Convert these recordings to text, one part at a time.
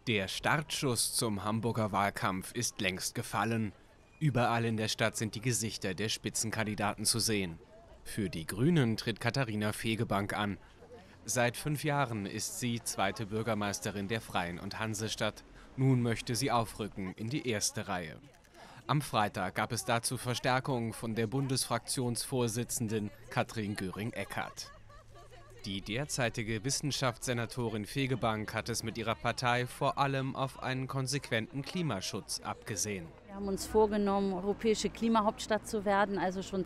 Der Startschuss zum Hamburger Wahlkampf ist längst gefallen. Überall in der Stadt sind die Gesichter der Spitzenkandidaten zu sehen. Für die Grünen tritt Katharina Fegebank an. Seit 5 Jahren ist sie zweite Bürgermeisterin der Freien und Hansestadt. Nun möchte sie aufrücken in die erste Reihe. Am Freitag gab es dazu Verstärkung von der Bundesfraktionsvorsitzenden Katrin Göring-Eckardt. Die derzeitige Wissenschaftssenatorin Fegebank hat es mit ihrer Partei vor allem auf einen konsequenten Klimaschutz abgesehen. Wir haben uns vorgenommen, europäische Klimahauptstadt zu werden, also schon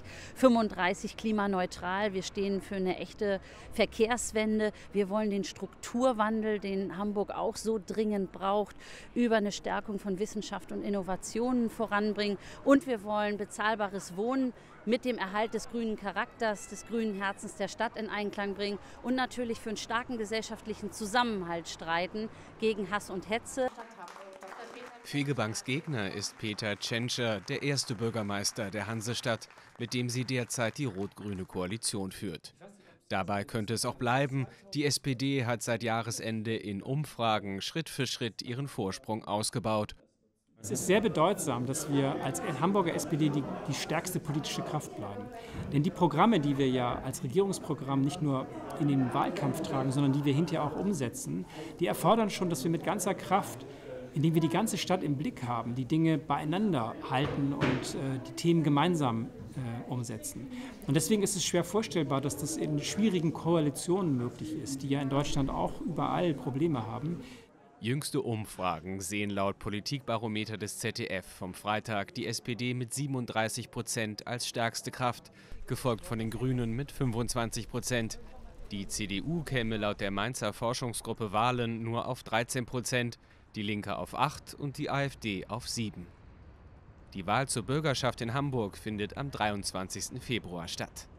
2035 klimaneutral. Wir stehen für eine echte Verkehrswende. Wir wollen den Strukturwandel, den Hamburg auch so dringend braucht, über eine Stärkung von Wissenschaft und Innovationen voranbringen. Und wir wollen bezahlbares Wohnen mit dem Erhalt des grünen Charakters, des grünen Herzens der Stadt in Einklang bringen und natürlich für einen starken gesellschaftlichen Zusammenhalt streiten gegen Hass und Hetze. Fegebanks Gegner ist Peter Tschentscher, der erste Bürgermeister der Hansestadt, mit dem sie derzeit die rot-grüne Koalition führt. Dabei könnte es auch bleiben. Die SPD hat seit Jahresende in Umfragen Schritt für Schritt ihren Vorsprung ausgebaut. Es ist sehr bedeutsam, dass wir als Hamburger SPD die stärkste politische Kraft bleiben. Denn die Programme, die wir ja als Regierungsprogramm nicht nur in den Wahlkampf tragen, sondern die wir hinterher auch umsetzen, die erfordern schon, dass wir mit ganzer Kraft, indem wir die ganze Stadt im Blick haben, die Dinge beieinander halten und die Themen gemeinsam umsetzen. Und deswegen ist es schwer vorstellbar, dass das in schwierigen Koalitionen möglich ist, die ja in Deutschland auch überall Probleme haben. Jüngste Umfragen sehen laut Politikbarometer des ZDF vom Freitag die SPD mit 37% als stärkste Kraft, gefolgt von den Grünen mit 25%. Die CDU käme laut der Mainzer Forschungsgruppe Wahlen nur auf 13%, die Linke auf 8% und die AfD auf 7%. Die Wahl zur Bürgerschaft in Hamburg findet am 23. Februar statt.